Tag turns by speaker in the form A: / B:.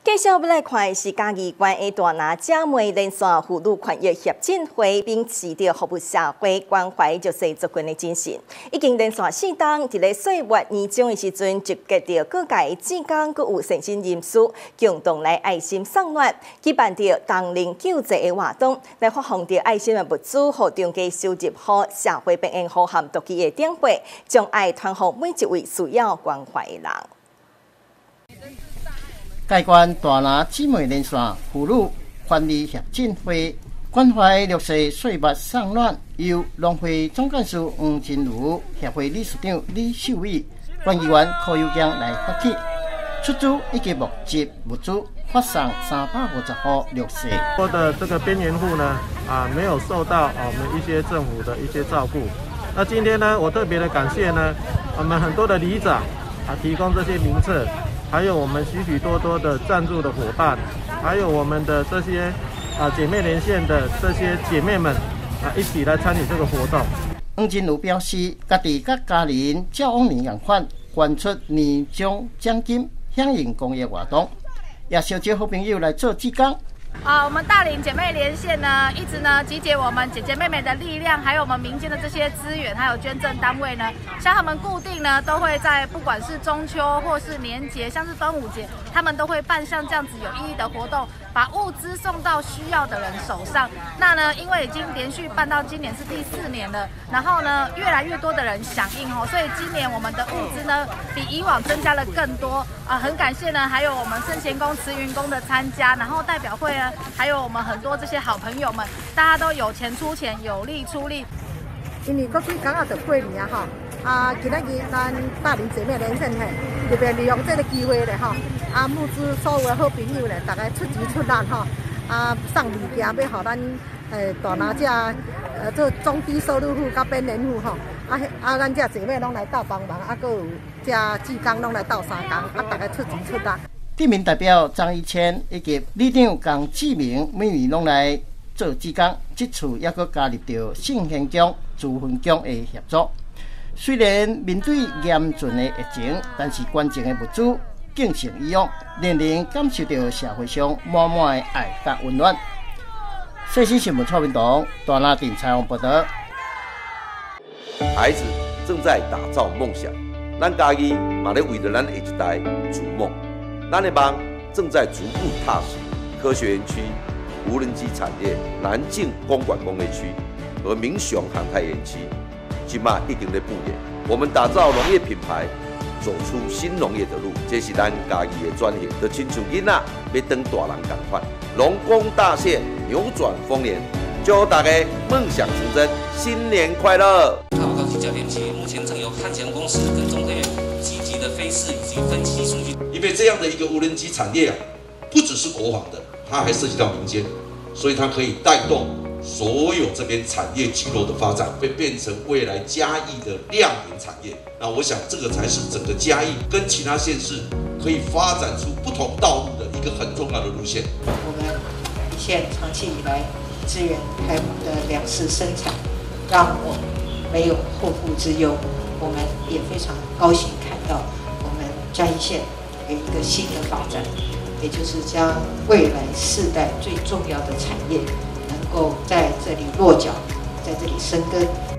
A: 继续要来看的是嘉义县的大拿姐妹连线妇女权益协进会，并持着服务社会关怀就是族群的精神，已经连续4档，伫咧4月年中的时阵，集结着各界志工，佮有善心人士，共同来爱心送暖，举办着同龄救济的活动，来发放着爱心的物资，互中间收入好社会平安和和独起的典范，将爱传予每一位需要关怀的人。
B: 介县大拿姊妹连线妇女权利协进会关怀弱势岁末送暖，由农会总干事黄真如、协会理事长李秀美、县议员柯友江来发起，出资以及募集物资，发送350户弱势。
C: 多的这个边缘户呢，没有受到我们一些政府的一些照顾。那今天呢，我特别的感谢呢，我们很多的里长提供这些名册。还有我们许许多多的赞助的伙伴，还有我们的这些姐妹连线的这些姐妹们一起来参与这个活动。
B: 黄真如表示，家己甲家人照往年同款，捐出年终奖金，响应公益活动，也召集好朋友来做志工。
D: 我们大林姐妹连线呢，一直呢集结我们姐姐妹妹的力量，还有我们民间的这些资源，还有捐赠单位呢，像他们固定呢都会在不管是中秋或是年节，像是端午节，他们都会办像这样子有意义的活动，把物资送到需要的人手上。那呢，因为已经连续办到今年是第4年了，然后呢越来越多的人响应哦，所以今年我们的物资呢比以往增加了更多很感谢呢，还有我们圣贤宫、慈云宫的参加，然后代表会呢，还有我们很多这些好朋友们，大家都有钱出钱，有力出力。
E: 因为国水刚好就过年啊哈，今仔日咱大林姐妹连线嘿，特别利用这个机会咧哈，募资所有的好朋友咧，大家出钱出力哈，送物件要互咱大拿这做中低收入户甲边缘户吼，咱这姐妹拢来斗帮忙，佮有这志工拢来斗相共，大家出钱出力。
B: 地名代表张一谦以及里长江志明每年拢来做志工，这次也佮加入到圣贤宫、慈云宫的协助。虽然面对严峻的疫情，但是捐赠的物资敬诚以往，令人感受到社会上满满的爱甲温暖。细心新闻蔡文堂大拿电采访报道。
F: 孩子正在打造梦想，咱家己嘛咧为着咱下一代筑梦。咱的梦正在逐步踏实。科学园区、无人机产业、南靖公馆工业区和民雄航太园区，今嘛已经在布演。我们打造农业品牌，走出新农业的路，这是咱家己的转型。就亲像囡仔要当大人同款，龙功大现，扭转丰年，祝大家梦想成真，新年快乐！
G: 高级教练区目前正由汉翔公司跟中科院积极的飞试以及分析数据。
H: 因为这样的一个无人机产业不只是国防的，它还涉及到民间，所以它可以带动所有这边产业聚落的发展，会变成未来嘉义的亮点产业。那我想这个才是整个嘉义跟其他县市可以发展出不同道路的一个很重要的路线。
I: 我们宜县长期以来支援台湾的粮食生产，让我们没有后顾之忧。我们也非常高兴看到我们嘉义县有一个新的发展，也就是将未来世代最重要的产业能够在这里落脚，在这里生根。